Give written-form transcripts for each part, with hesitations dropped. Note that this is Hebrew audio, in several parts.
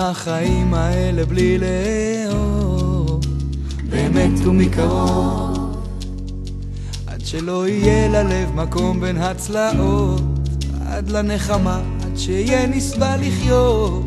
החיים האלה בלי לאהוב באמת ומקרוב, עד שלא יהיה ללב מקום בין הצלעות, עד לנחמה, עד שיהיה נסבל לחיות.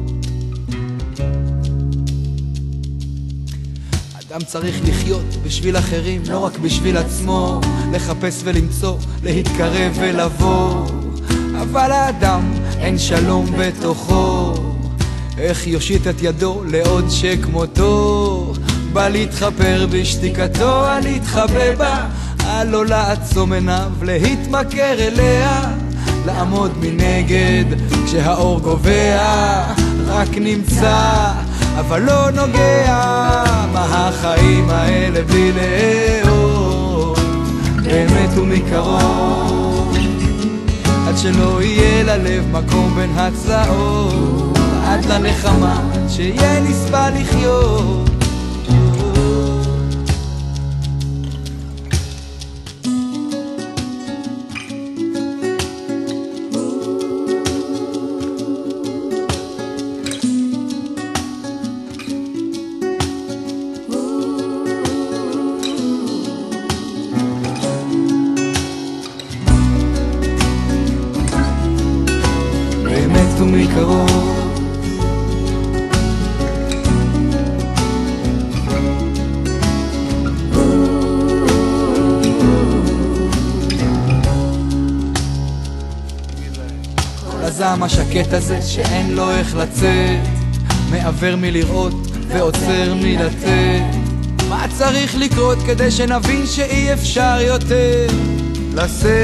אדם צריך לחיות בשביל אחרים, לא רק בשביל עצמו, לחפש ולמצוא, להתקרב ולבוא. אבל האדם אין שלום בתוכו, איך יושיט את ידו לעוד שכמותו? בא להתחפר בשתיקתו, על להתחבא בה, על לא לעצום עיניו, להתמכר אליה, לעמוד מנגד כשהאור גובע, רק נמצא אבל לא נוגע. מה החיים האלה בלי לאהוב באמת ומקרוב, עד שלא יהיה ללב מקום בין הצלעות, עד לנחמה, עד שיהיה נסבל לחיות. באמת ומקרוב, כל הזעם השקט הזה שאין לו איך לצאת, מעבר מלראות ועוצר מלתת. מה צריך לקרות כדי שנבין שאי אפשר יותר לשאת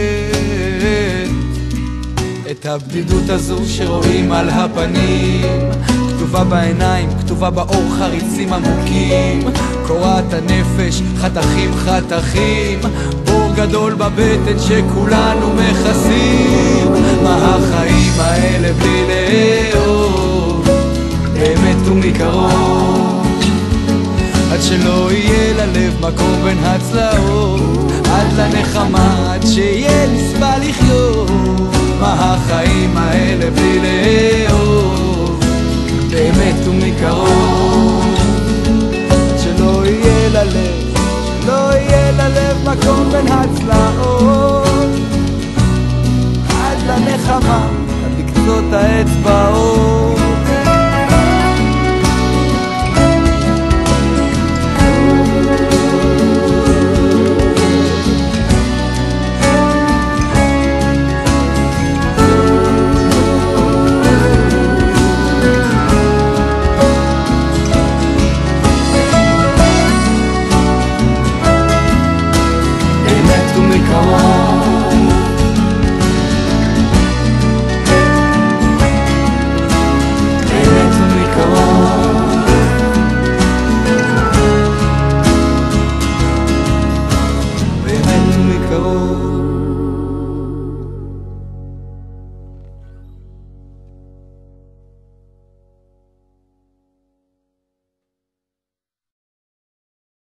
את הבדידות הזו שרואים על הפנים, כתובה בעיניים, כתובה באור, חריצים עמוקים, קורעת הנפש, חתכים חתכים, בור גדול בבטן שכולנו מכסים. מה החיים האלה בלי לאהוב באמת ומקרוב, עד שלא יהיה ללב מקום בין הצלעות, עד לנחמה, עד שיהיה נסבל לחיות. מה החיים האלה בלי לאהוב באמת ומקרוב, עד שלא יהיה ללב, שלא יהיה ללב מקום בין הצלעות, עד לנחמה, עד לקצות האצבעות.